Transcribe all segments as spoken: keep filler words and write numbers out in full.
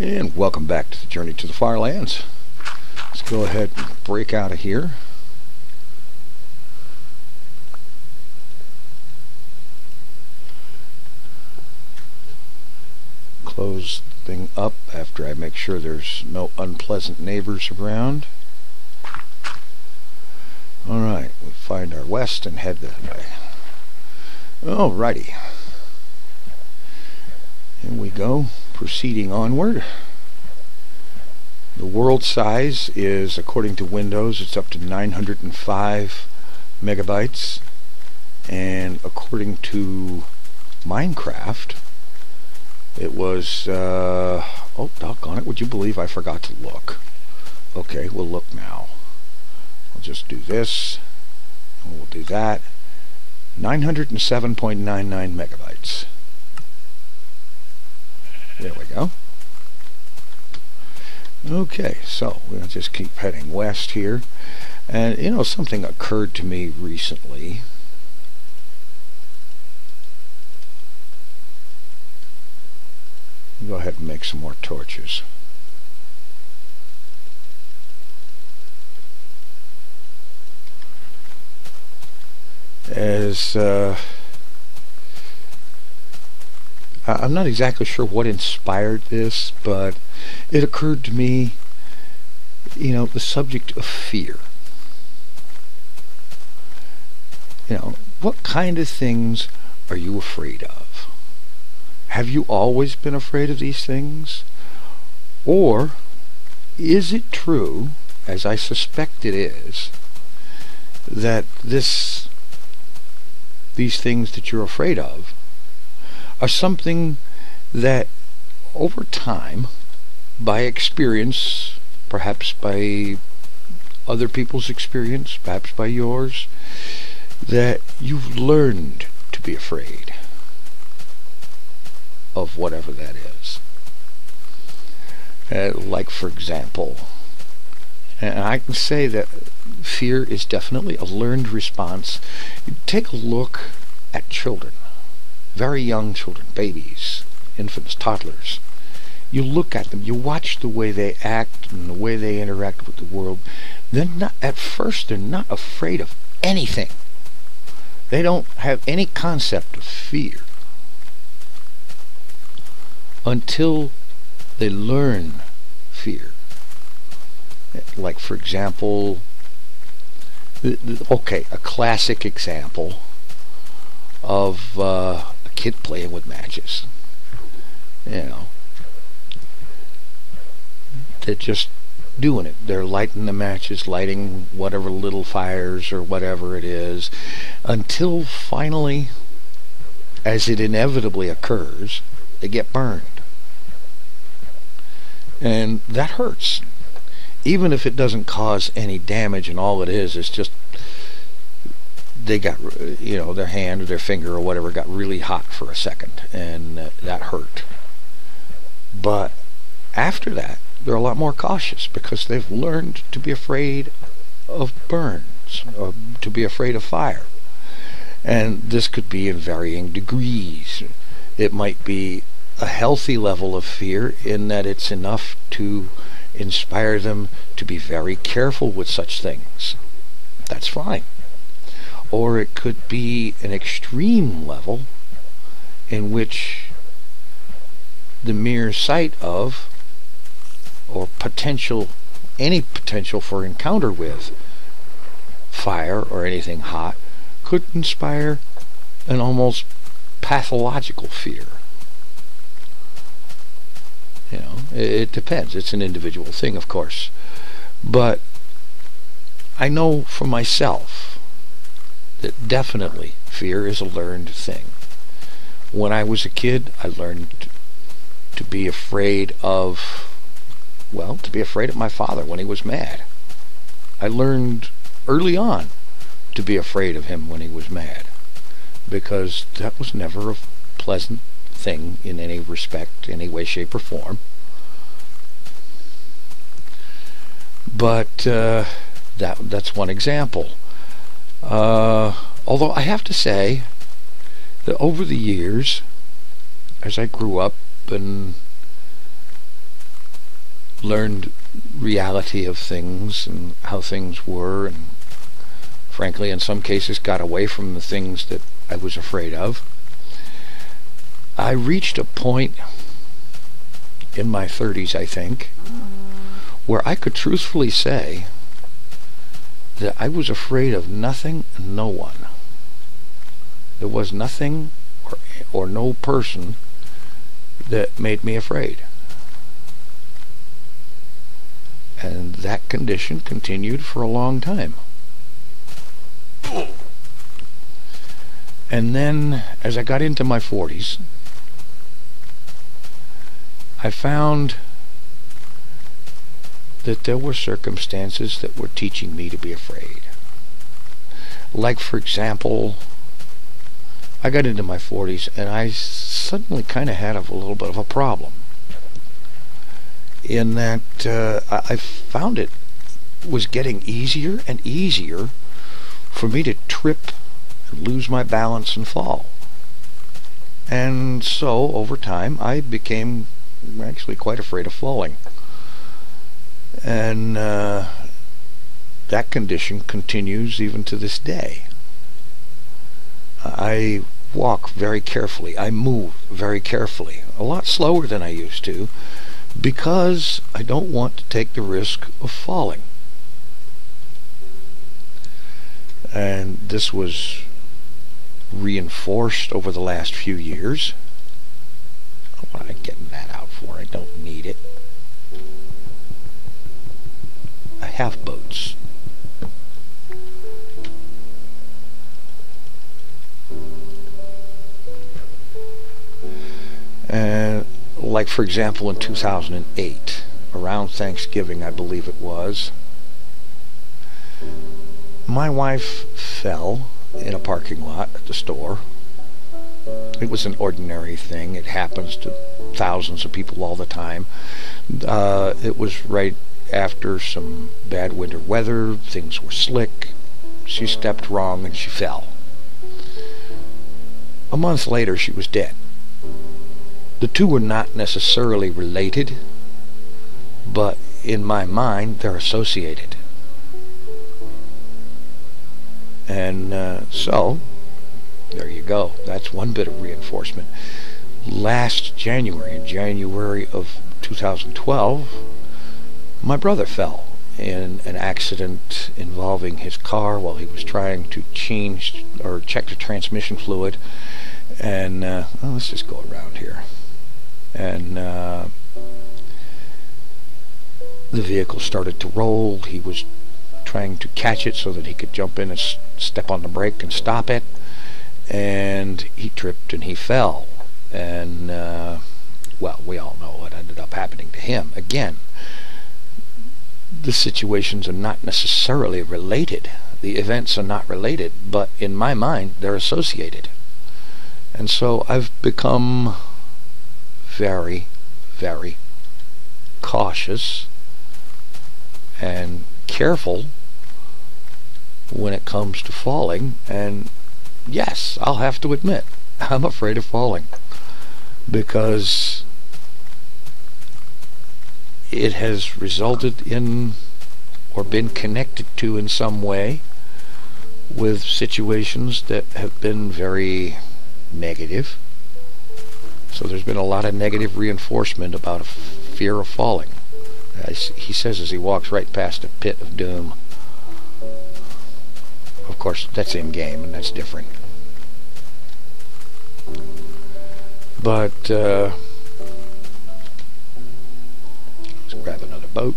And welcome back to the Journey to the Firelands. Let's go ahead and break out of here. Close the thing up after I make sure there's no unpleasant neighbors around. Alright, we find our west and head that way. Alrighty. Here we go, proceeding onward. The world size is, according to Windows, it's up to nine hundred five megabytes, and according to Minecraft, it was, uh, oh, doggone it, would you believe I forgot to look? Okay, we'll look now. I'll just do this, and we'll do that. nine hundred seven point nine nine megabytes. There we go. Okay, so we'll just keep heading west here. And, you know, something occurred to me recently. Go ahead and make some more torches. As, uh... I'm not exactly sure what inspired this, but it occurred to me, you know, the subject of fear. You know, what kind of things are you afraid of? Have you always been afraid of these things? Or is it true, as I suspect it is, that this, these things that you're afraid of are something that over time, by experience, perhaps by other people's experience, perhaps by yours, that you've learned to be afraid of whatever that is. Uh, like, for example, and I can say that fear is definitely a learned response. You take a look at children. Very young children, babies, infants, toddlers. You look at them, you watch the way they act and the way they interact with the world. They're not, at first, they're not afraid of anything. They don't have any concept of fear until they learn fear. Like, for example, okay, a classic example of uh, a kid playing with matches. You know, they're just doing it. They're lighting the matches, lighting whatever little fires or whatever it is, until finally, as it inevitably occurs, they get burned. And that hurts. Even if it doesn't cause any damage, and all it is is just they got, you know, their hand or their finger or whatever got really hot for a second, and uh, that hurt. But after that, they're a lot more cautious because they've learned to be afraid of burns, or to be afraid of fire. And this could be in varying degrees. It might be a healthy level of fear in that it's enough to inspire them to be very careful with such things. That's fine. Or it could be an extreme level in which the mere sight of, or potential, any potential for encounter with fire or anything hot could inspire an almost pathological fear. You know, it, it depends. It's an individual thing, of course. But I know for myself that definitely fear is a learned thing. When I was a kid, I learned to be afraid of, well, to be afraid of my father when he was mad. I learned early on to be afraid of him when he was mad, because that was never a pleasant thing in any respect, any way, shape, or form. But uh, that that's one example. Uh, although I have to say that over the years, as I grew up and learned reality of things and how things were, and frankly in some cases got away from the things that I was afraid of. I reached a point in my thirties, I think, where I could truthfully say that I was afraid of nothing and no one. There was nothing or, or no person that made me afraid. And that condition continued for a long time. And then, as I got into my forties, I found that there were circumstances that were teaching me to be afraid. Like, for example, I got into my forties and I suddenly kind of had a little bit of a problem. In that uh, I found it was getting easier and easier for me to trip and lose my balance and fall. And so, over time, I became actually quite afraid of falling. And uh, that condition continues even to this day. I walk very carefully. I move very carefully, a lot slower than I used to, because I don't want to take the risk of falling. And this was reinforced over the last few years. What am I getting that out for? I don't need it. I have boats. And like, for example, in two thousand eight, around Thanksgiving, I believe it was, my wife fell in a parking lot at the store. It was an ordinary thing. It happens to thousands of people all the time. Uh, it was right after some bad winter weather. Things were slick. She stepped wrong and she fell. A month later, she was dead. The two were not necessarily related, but in my mind, they're associated. And uh, so, there you go. That's one bit of reinforcement. Last January, in January of two thousand twelve, my brother fell in an accident involving his car while he was trying to change or check the transmission fluid. And, uh, well, let's just go around here. And uh, the vehicle started to roll. He was trying to catch it so that he could jump in and s step on the brake and stop it. And he tripped and he fell. And, uh, well, we all know what ended up happening to him. Again, the situations are not necessarily related. The events are not related, but in my mind, they're associated. And so I've become very, very cautious and careful when it comes to falling. And yes, I'll have to admit, I'm afraid of falling, because it has resulted in or been connected to in some way with situations that have been very negative. So there's been a lot of negative reinforcement about a fear of falling. As he says as he walks right past a pit of doom. Of course, that's in game and that's different. But uh, let's grab another boat.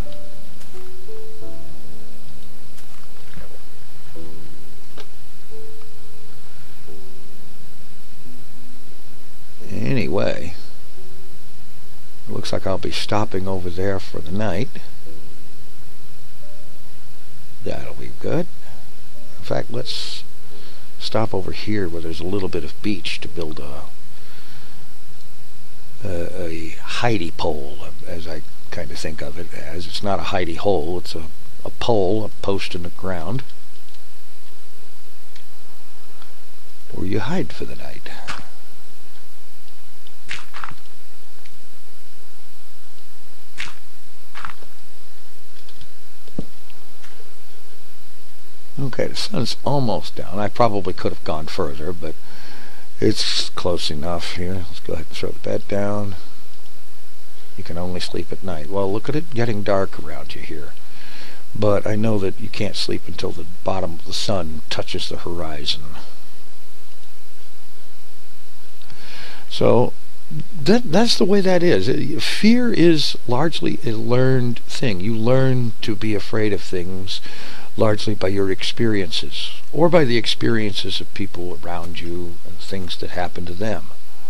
Anyway, it looks like I'll be stopping over there for the night. That'll be good. In fact, let's stop over here where there's a little bit of beach to build a a, a hidey pole, as I kind of think of it as. It's not a hidey hole, it's a, a pole, a post in the ground, where you hide for the night. Okay, the sun's almost down. I probably could have gone further, but it's close enough here. Let's go ahead and throw the bed down. You can only sleep at night. Well, look at it getting dark around you here. But I know that you can't sleep until the bottom of the sun touches the horizon. So that that's the way that is. Fear is largely a learned thing. You learn to be afraid of things largely by your experiences, or by the experiences of people around you and things that happen to them.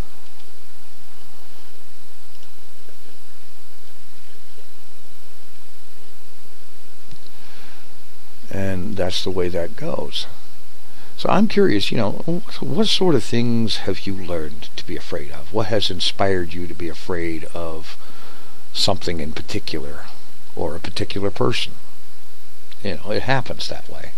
And that's the way that goes. So I'm curious, you know, what sort of things have you learned to be afraid of? What has inspired you to be afraid of something in particular, or a particular person? You know, it happens that way.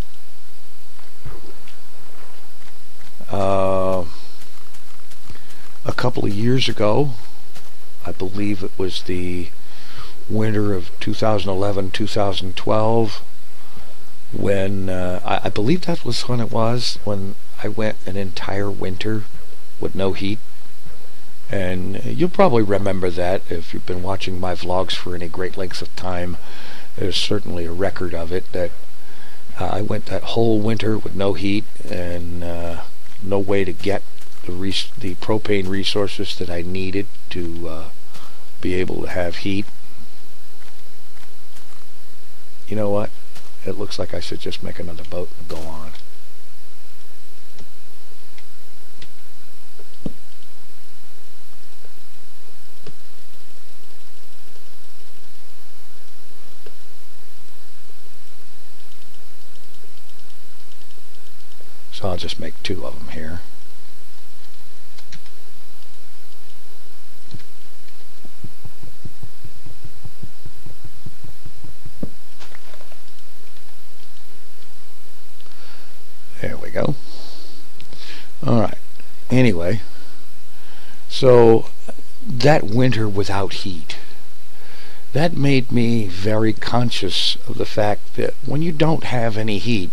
Uh, a couple of years ago, I believe it was the winter of two thousand eleven, two thousand twelve, when uh, I, I believe that was when it was when I went an entire winter with no heat. And you'll probably remember that if you've been watching my vlogs for any great lengths of time. There's certainly a record of it that uh, I went that whole winter with no heat and uh, no way to get the res the propane resources that I needed to uh, be able to have heat. You know what? It looks like I should just make another boat and go on. So I'll just make two of them here. There we go. Alright. Anyway, so that winter without heat, that made me very conscious of the fact that when you don't have any heat,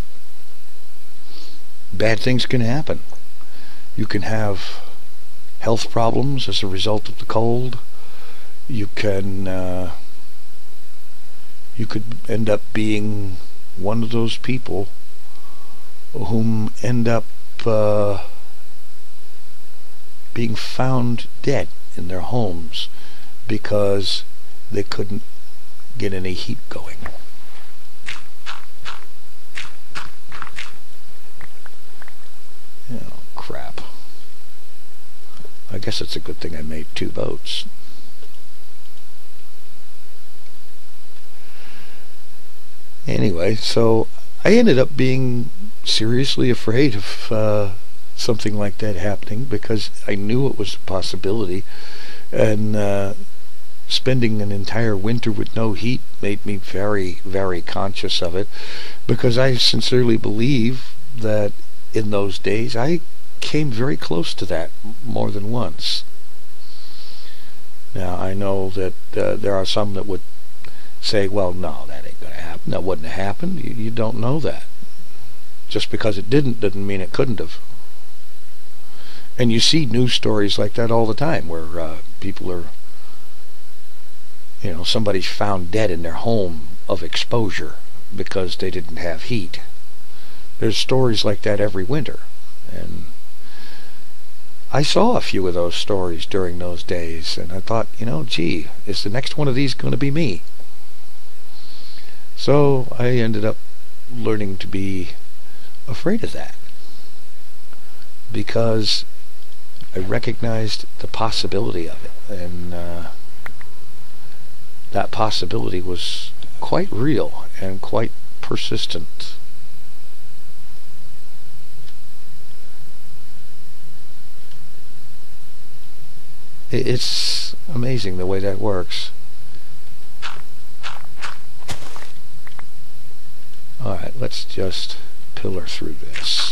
bad things can happen. You can have health problems as a result of the cold. You can uh, you could end up being one of those people whom end up uh, being found dead in their homes because they couldn't get any heat going. Oh, crap. I guess it's a good thing I made two boats. Anyway, so I ended up being seriously afraid of uh, something like that happening because I knew it was a possibility, and uh, spending an entire winter with no heat made me very, very conscious of it, because I sincerely believe that in those days I came very close to that more than once. Now I know that uh, there are some that would say, well, no, that ain't gonna happen, that wouldn't have happened. You, you don't know that. Just because it didn't doesn't mean it couldn't have. And you see news stories like that all the time where uh, people are, you know, somebody's found dead in their home of exposure because they didn't have heat. There's stories like that every winter, and I saw a few of those stories during those days, and I thought, you know, gee, is the next one of these going to be me? So I ended up learning to be afraid of that, because I recognized the possibility of it, and uh, that possibility was quite real and quite persistent. It's amazing the way that works. Alright, let's just pillar through this.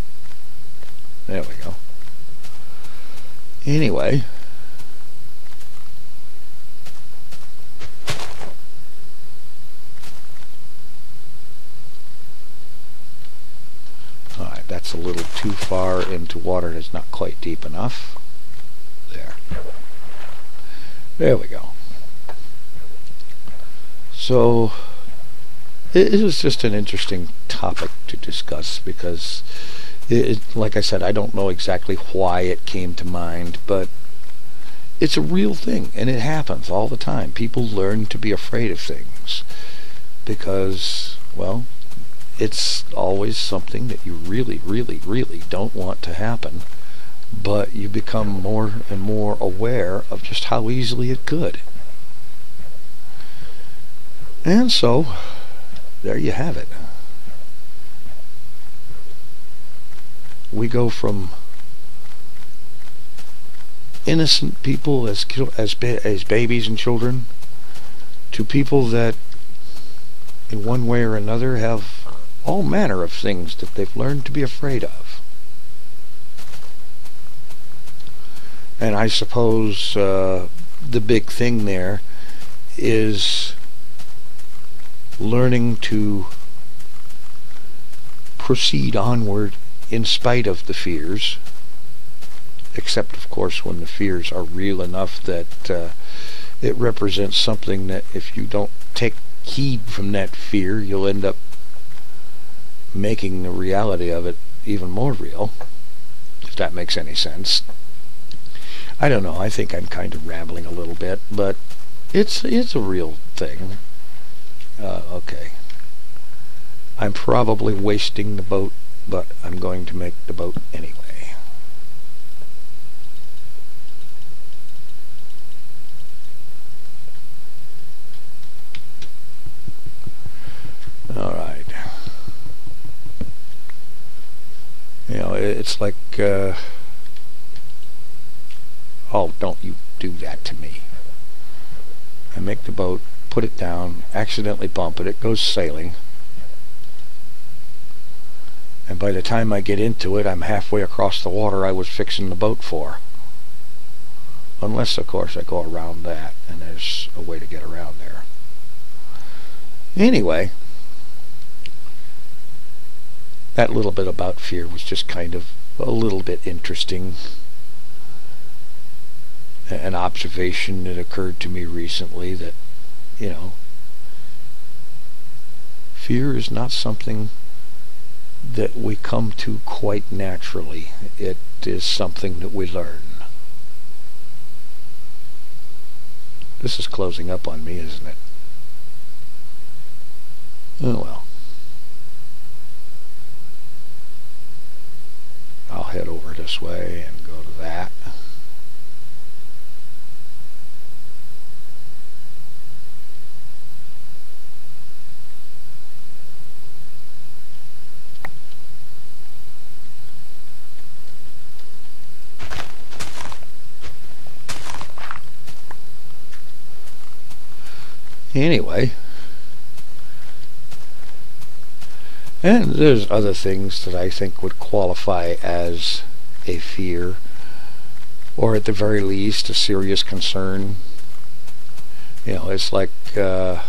There we go. Anyway, too far into water that's not quite deep enough. There. There we go. So it, it was just an interesting topic to discuss because, it, it, like I said, I don't know exactly why it came to mind, but it's a real thing, and it happens all the time. People learn to be afraid of things because, well, it's always something that you really, really, really don't want to happen, but you become more and more aware of just how easily it could. And so, there you have it. We go from innocent people as as ba as babies and children to people that, in one way or another, have all manner of things that they've learned to be afraid of. And I suppose uh, the big thing there is learning to proceed onward in spite of the fears, except of course when the fears are real enough that uh, it represents something that if you don't take heed from that fear, you'll end up making the reality of it even more real, if that makes any sense. I don't know, I think I'm kind of rambling a little bit, but it's it's a real thing. Uh, okay. I'm probably wasting the boat, but I'm going to make the boat anyway. Alright. You know, it's like, uh, oh, don't you do that to me. I make the boat, put it down, accidentally bump it, it goes sailing. And by the time I get into it, I'm halfway across the water I was fixing the boat for. Unless, of course, I go around that, and there's a way to get around there. Anyway, that little bit about fear was just kind of a little bit interesting. An observation that occurred to me recently that, you know, fear is not something that we come to quite naturally. It is something that we learn. This is closing up on me, isn't it? Oh well. I'll head over this way and go to that. Anyway, and there's other things that I think would qualify as a fear, or at the very least a serious concern. You know, it's like uh,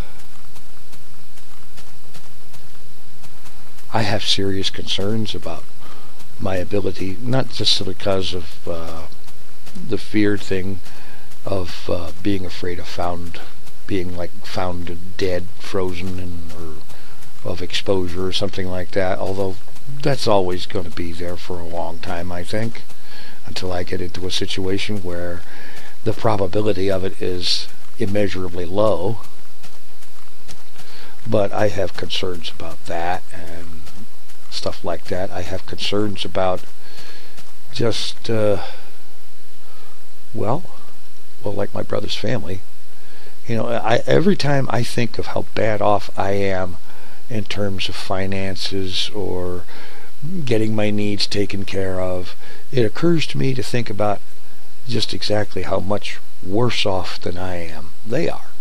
I have serious concerns about my ability, not just because of uh, the fear thing of uh, being afraid of found being like found dead, frozen, and or of exposure or something like that, although that's always going to be there for a long time, I think, until I get into a situation where the probability of it is immeasurably low. But I have concerns about that and stuff like that. I have concerns about just uh, well well like my brother's family. You know, I, every time I think of how bad off I am in terms of finances or getting my needs taken care of, it occurs to me to think about just exactly how much worse off than I am they are.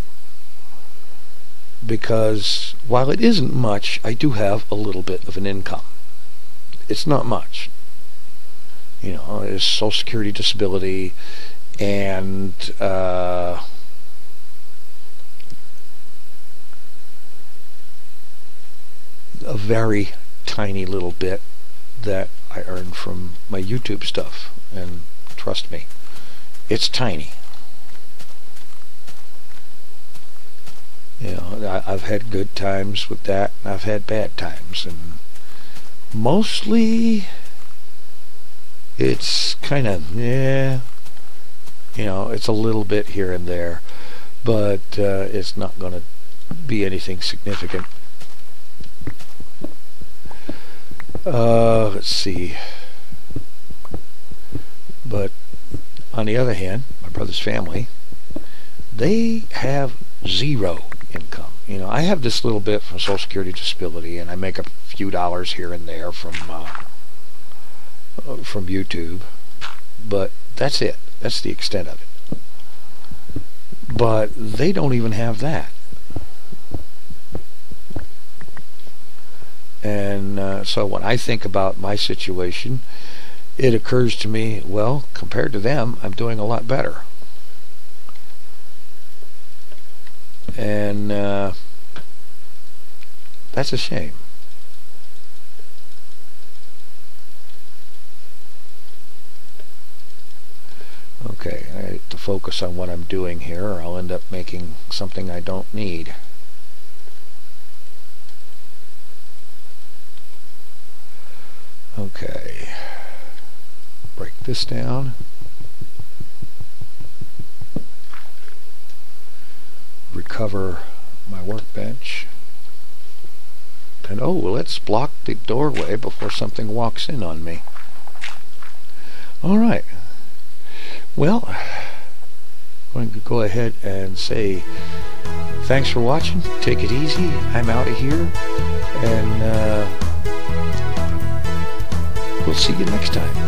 Because while it isn't much, I do have a little bit of an income. It's not much. You know, there's Social Security, disability, and uh, a very tiny little bit that I earn from my YouTube stuff. And trust me, it's tiny. You know, I, I've had good times with that, and I've had bad times, and mostly it's kind of, yeah, you know, it's a little bit here and there, but uh, it's not going to be anything significant. Uh, let's see. But on the other hand, my brother's family, they have zero income. You know, I have this little bit from Social Security Disability, and I make a few dollars here and there from uh, from YouTube, but that's it. That's the extent of it. But they don't even have that. And uh, so when I think about my situation, it occurs to me, well, compared to them, I'm doing a lot better. And uh, that's a shame. Okay, I have to focus on what I'm doing here, or I'll end up making something I don't need. Okay, break this down. Recover my workbench. And oh, let's block the doorway before something walks in on me. Alright. Well, I'm going to go ahead and say thanks for watching. Take it easy. I'm out of here. And uh, we'll see you next time.